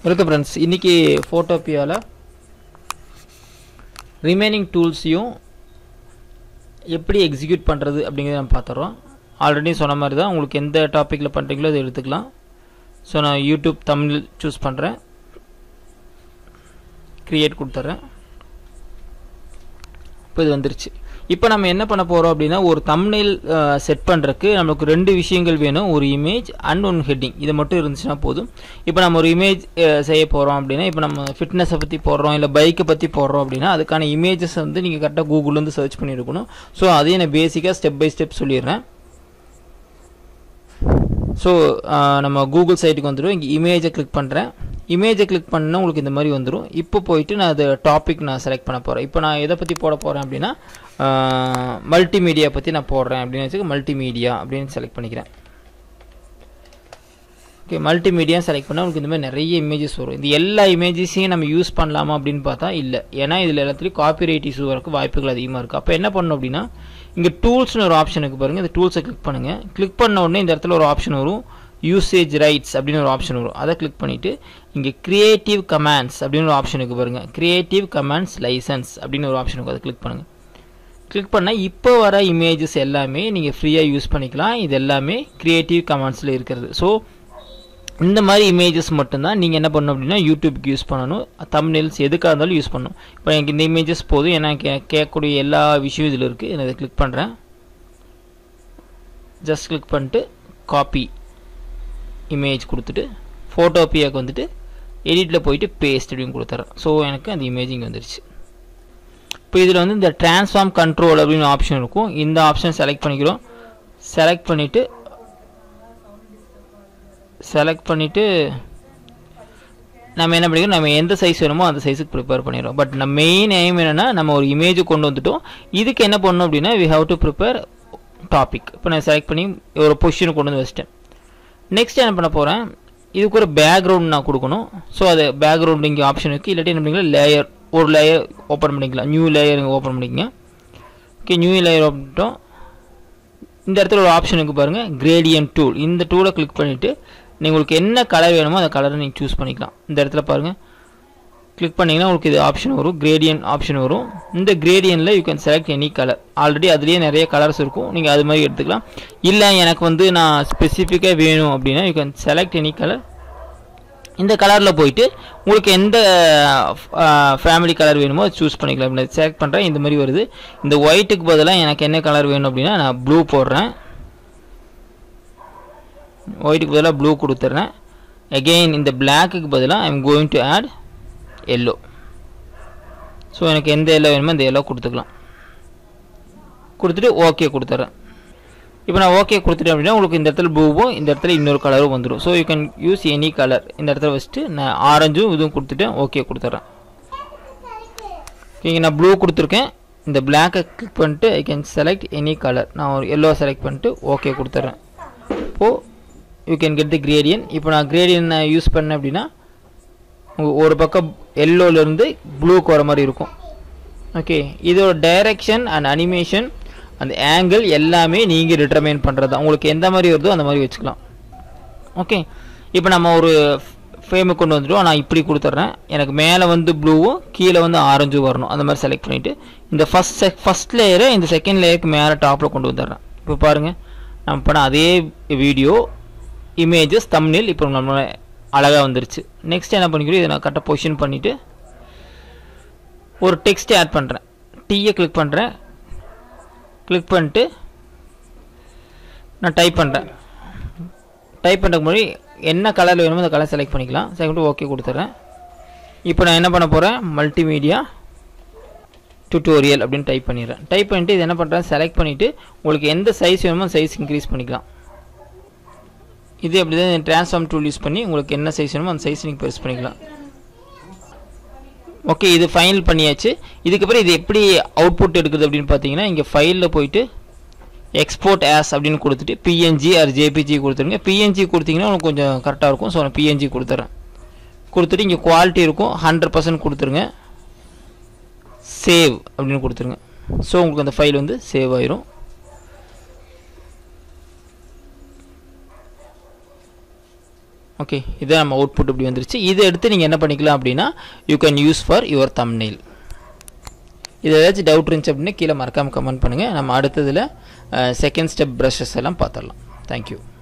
Welcome friends. இன்றைக்கி ஃபோட்டோபியாவில் remaining டூல்ஸையும் எப்படி execute பண்ணுறது அப்படிங்கிறத நம்ம பார்த்துறோம். ஆல்ரெடி சொன்ன மாதிரி தான், உங்களுக்கு எந்த டாப்பிக்கில் பண்ணுறீங்களோ அதை எடுத்துக்கலாம். ஸோ நான் யூடியூப் தமிழ் சூஸ் பண்ணுறேன், க்ரியேட் கொடுத்துட்றேன். இப்போ இது வந்துருச்சு. இப்போ நம்ம என்ன பண்ண போகிறோம் அப்படின்னா, ஒரு தம்ப்நெயில் செட் பண்ணுறதுக்கு நமக்கு ரெண்டு விஷயங்கள் வேணும், ஒரு இமேஜ் அண்ட் ஒன் ஹெட்டிங். இது மட்டும் இருந்துச்சுன்னா போதும். இப்போ நம்ம ஒரு இமேஜ் செய்ய போகிறோம் அப்படின்னா, இப்போ நம்ம ஃபிட்னஸை பற்றி போடுறோம் இல்லை பைக்கை பற்றி போடுறோம் அப்படின்னா, அதுக்கான இமேஜஸ் வந்து நீங்கள் கரெக்டாக கூகுள்லேருந்து சர்ச் பண்ணியிருக்கணும். ஸோ அதையும் நான் பேசிக்காக ஸ்டெப் பை ஸ்டெப் சொல்லிடுறேன். ஸோ நம்ம கூகுள் சைட்டுக்கு வந்துடும். இங்கே இமேஜை கிளிக் பண்ணுறேன். இமேஜை கிளிக் பண்ணால் உங்களுக்கு இந்த மாதிரி வந்துடும். இப்போ போயிட்டு நான் அது டாபிக் நான் செலக்ட் பண்ண போகிறேன். இப்போ நான் எதை பற்றி போட போகிறேன் அப்படின்னா, மல்டிமீடியா பற்றி நான் போடுறேன் அப்படின்னு வச்சுக்க, மல்டிமீடியா அப்படின்னு செலக்ட் பண்ணிக்கிறேன். ஓகே, மல்டிமீடியா செலக்ட் பண்ணால் உங்களுக்கு இந்த மாதிரி நிறைய இமேஜஸ் வரும். இந்த எல்லா இமேஜஸையும் நம்ம யூஸ் பண்ணலாமா அப்படின்னு பார்த்தா இல்லை. ஏன்னா இதில் எல்லாத்துலேயும் காப்பிரைட் இஷ்யூ வரக்கு வாய்ப்புகள் அதிகமாக இருக்குது. அப்போ என்ன பண்ணணும் அப்படின்னா, இங்கே டூல்ஸ்னு ஒரு ஆப்ஷனுக்கு பாருங்கள். இந்த டூல்ஸை கிளிக் பண்ணுங்கள். கிளிக் பண்ண உடனே இந்த இடத்துல ஒரு ஆப்ஷன் வரும், யூசேஜ் ரைட்ஸ் அப்படின்னு ஒரு ஆப்ஷன் வரும். அதை கிளிக் பண்ணிவிட்டு இங்கே கிரியேட்டிவ் கமாண்ட்ஸ் அப்படின்னு ஒரு ஆப்ஷனுக்கு பாருங்கள், கிரியேட்டிவ் கமாண்ட்ஸ் லைசன்ஸ் அப்படின்னு ஒரு ஆப்ஷனுக்கு அதை கிளிக் பண்ணுங்கள். கிளிக் பண்ணால் இப்போ வர இமேஜஸ் எல்லாமே நீங்கள் ஃப்ரீயாக யூஸ் பண்ணிக்கலாம். இது எல்லாமே கிரியேட்டிவ் கமாண்ட்ஸில் இருக்கிறது. ஸோ இந்த மாதிரி இமேஜஸ் மட்டும்தான் நீங்கள் என்ன பண்ணணும் அப்படின்னா யூடியூப்க்கு யூஸ் பண்ணணும். தம்ப்நெயில்ஸ் எதுக்காக இருந்தாலும் யூஸ் பண்ணணும். இப்போ எனக்கு இந்த இமேஜஸ் போதும், ஏன்னா கேட்கக்கூடிய எல்லா விஷயம் இதில் இருக்குது. நான் இதை கிளிக் பண்ணுறேன். ஜஸ்ட் கிளிக் பண்ணிட்டு காப்பி இமேஜ் கொடுத்துட்டு ஃபோட்டோபியாவுக்கு வந்துட்டு எடிட்டில் போயிட்டு பேஸ்ட் அப்படின்னு கொடுத்துட்றேன். ஸோ எனக்கு அந்த இமேஜ் இங்கே வந்துருச்சு. இப்போ இதில் வந்து இந்த ட்ரான்ஸ்ஃபார்ம் கண்ட்ரோல் அப்படின்னு ஆப்ஷன் இருக்கும். இந்த ஆப்ஷன் செலக்ட் பண்ணிக்கிறோம். செலக்ட் பண்ணிவிட்டு நம்ம என்ன பண்ணிக்கிறோம், நம்ம எந்த சைஸ் வேணுமோ அந்த சைஸுக்கு ப்ரிப்பேர் பண்ணிடுறோம். பட் நம்ம மெயின் எய்ம் என்னென்னா, நம்ம ஒரு இமேஜை கொண்டு வந்துட்டோம். இதுக்கு என்ன பண்ணணும் அப்படின்னா, we have to prepare topic. இப்போ நான் செலக்ட் பண்ணி ஒரு பொசிஷனை கொண்டு வந்து வச்சிட்டேன். நெக்ஸ்ட் என்ன பண்ண போகிறேன், இதுக்கு ஒரு பேக்ரவுண்ட் நான் கொடுக்கணும். ஸோ அது பேக்ரவுண்ட் இங்கே ஆப்ஷன் இருக்குது. இல்லாட்டி என்ன பண்ணிக்கலாம், லேயர், ஒரு லேயர் ஓப்பன் பண்ணிக்கலாம். நியூ லேயர் இங்கே ஓப்பன் பண்ணிக்கங்க. Okay, new layer open. இந்த இடத்துல ஒரு ஆப்ஷனுக்கு பாருங்கள், கிரேடியன்ட் டூல். இந்த டூலை கிளிக் பண்ணிவிட்டு உங்களுக்கு என்ன கலர் வேணுமோ அந்த கலரை நீங்கள் சூஸ் பண்ணிக்கலாம். இந்த இடத்துல பாருங்கள், கிளிக் பண்ணிங்கன்னா உங்களுக்கு இது ஆப்ஷன் வரும், கிரேடியன்ட் ஆப்ஷன் வரும். இந்த கிரேடியன்ட்டில் you can select any colour. Already அதுலேயே நிறைய கலர்ஸ் இருக்கும், நீங்கள் அது மாதிரி எடுத்துக்கலாம். இல்லை எனக்கு வந்து நான் ஸ்பெசிஃபிக்காக வேணும் அப்படின்னா you can select any colour. இந்த கலரில் போயிட்டு உங்களுக்கு எந்த ஃபேமிலி கலர் வேணுமோ அதை சூஸ் பண்ணிக்கலாம். இப்போ நான் செலக்ட் பண்ணுறேன். இந்த மாதிரி வருது. இந்த ஒயிட்டுக்கு பதிலாக எனக்கு என்ன கலர் வேணும் அப்படின்னா நான் ப்ளூ போடுறேன். ஒயிட்டுக்கு பதிலாக ப்ளூ கொடுத்துட்றேன். அகெயின் இந்த பிளாக்குக்கு பதிலாக I am going to add yellow. So எனக்கு எந்த எல்லோ வேணுமோ அந்த எல்லோ கொடுத்துக்கலாம். கொடுத்துட்டு ஓகே கொடுத்துட்றேன். இப்போ நான் ஓகே கொடுத்துட்டேன் அப்படின்னா உங்களுக்கு இந்த இடத்துல ப்ளூவும் இந்த இடத்துல இன்னொரு கலரும் வந்துடும். So you can use any colour. இந்த இடத்துல வச்சுட்டு நான் ஆரஞ்சும் இதுவும் கொடுத்துட்டேன், ஓகே கொடுத்துட்றேன். ஓகே, நான் ப்ளூ கொடுத்துருக்கேன். இந்த பிளாக்கை கிளிக் பண்ணிட்டு I can select any colour. நான் ஒரு எல்லோ செலக்ட் பண்ணிட்டு ஓகே கொடுத்துட்றேன். இப்போது you can get the gradient. இப்போ நான் கிரேடியன் நான் யூஸ் பண்ணேன் அப்படின்னா ஒரு பக்கம் எல்லோலேருந்து ப்ளூக்கு வர மாதிரி இருக்கும். ஓகே, இதோட டைரக்ஷன் அண்ட் அனிமேஷன், அந்த ஆங்கிள் எல்லாமே நீங்கள் டிட்டர்மைன் பண்ணுறது தான். உங்களுக்கு எந்த மாதிரி வருதோ அந்த மாதிரி வச்சுக்கலாம். ஓகே, இப்போ நம்ம ஒரு ஃப்ரேமுக்கு கொண்டு வந்துட்டோம். நான் இப்படி கொடுத்துட்றேன். எனக்கு மேலே வந்து ப்ளூவும் கீழே வந்து ஆரஞ்சும் வரணும். அந்த மாதிரி செலக்ட் பண்ணிவிட்டு இந்த ஃபஸ்ட் லேயரை இந்த செகண்ட் லேயருக்கு மேலே டாப்பில் கொண்டு வந்துடுறேன். இப்போ பாருங்கள், நம்ம பண்ண அதே வீடியோ இமேஜஸ் தம்ப்நெயில் இப்போ நம்ம அழகாக வந்துருச்சு. நெக்ஸ்ட் என்ன பண்ணிக்கிறோம், இதை நான் கரெக்டாக பொசிஷன் பண்ணிவிட்டு ஒரு டெக்ஸ்ட் ஆட் பண்ணுறேன். டீயை கிளிக் பண்ணுறேன். கிளிக் பண்ணிட்டு நான் டைப் பண்ணுறேன். டைப் பண்ணுறதுக்கு முன்னாடி என்ன கலர் வேணுமோ அந்த கலர் செலக்ட் பண்ணிக்கலாம். செலக்ட் பண்ணி ஓகே கொடுத்துட்றேன். இப்போ நான் என்ன பண்ண போகிறேன், மல்டிமீடியா டியூட்டோரியல் அப்படின்னு டைப் பண்ணிடுறேன். டைப் பண்ணிவிட்டு இது என்ன பண்ணுறேன், செலக்ட் பண்ணிவிட்டு உங்களுக்கு எந்த சைஸ் வேணுமோ சைஸ் இன்க்ரீஸ் பண்ணிக்கலாம். இது அப்படி தான் ட்ரான்ஸ்ஃபார்ம் டூல் யூஸ் பண்ணி உங்களுக்கு என்ன சைஸ் வேணுமோ அந்த சைஸ் நீங்கள் பெருசு பண்ணிக்கலாம். ஓகே, இது ஃபைனல் பண்ணியாச்சு. இதுக்கப்புறம் இது எப்படி அவுட்புட் எடுக்குது அப்படின்னு பார்த்தீங்கன்னா, இங்கே ஃபைலில் போயிட்டு எக்ஸ்போர்ட் ஆஸ் அப்படின்னு கொடுத்துட்டு பிஎன்ஜி ஆர் ஜேபிஜி கொடுத்துருங்க. பிஎன்ஜி கொடுத்தீங்கன்னா உங்களுக்கு கொஞ்சம் கரெக்டாக இருக்கும். ஸோ நான் பிஎன்ஜி கொடுத்துட்றேன். கொடுத்துட்டு இங்கே குவாலிட்டி இருக்கும், 100% கொடுத்துருங்க. சேவ் அப்படின்னு கொடுத்துருங்க. ஸோ உங்களுக்கு அந்த ஃபைல் வந்து சேவ் ஆயிரும். ஓகே, இதான் நம்ம அவுட்புட் இப்படி வந்துருச்சு. இதை எடுத்து நீங்கள் என்ன பண்ணிக்கலாம் அப்படின்னா you can use for your thumbnail. இது ஏதாச்சும் டவுட் இருந்துச்சு அப்படின்னா கீழே மறக்காமல் கமெண்ட் பண்ணுங்கள். நம்ம அடுத்ததில் செகண்ட் ஸ்டெப் ப்ரஷஸ் எல்லாம் பார்த்துடலாம். தேங்க்யூ.